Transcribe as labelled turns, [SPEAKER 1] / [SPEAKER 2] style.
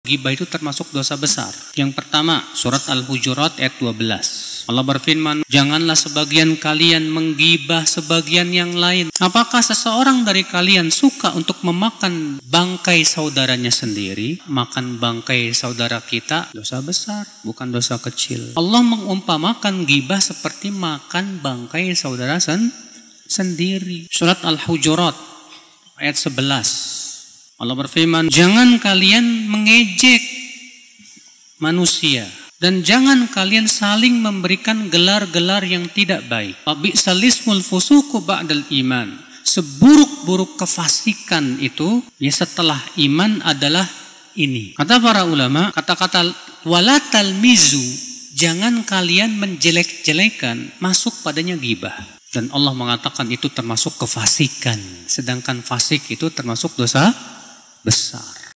[SPEAKER 1] ghibah itu termasuk dosa besar. Yang pertama, surat Al-Hujurat ayat 12. Allah berfirman, janganlah sebagian kalian menggibah sebagian yang lain. Apakah seseorang dari kalian suka untuk memakan bangkai saudaranya sendiri? Makan bangkai saudara kita dosa besar, bukan dosa kecil. Allah mengumpamakan gibah seperti makan bangkai saudara sendiri. Surat Al-Hujurat ayat 11. Allah berfirman, jangan kalian mengejek manusia dan jangan kalian saling memberikan gelar-gelar yang tidak baik. Bi'sal ismul fusuqu ba'dal iman. Seburuk-buruk kefasikan itu ya setelah iman adalah ini. Kata para ulama, kata-kata wala talmizu, jangan kalian menjelek-jelekan, masuk padanya ghibah. Dan Allah mengatakan itu termasuk kefasikan. Sedangkan fasik itu termasuk dosa besar.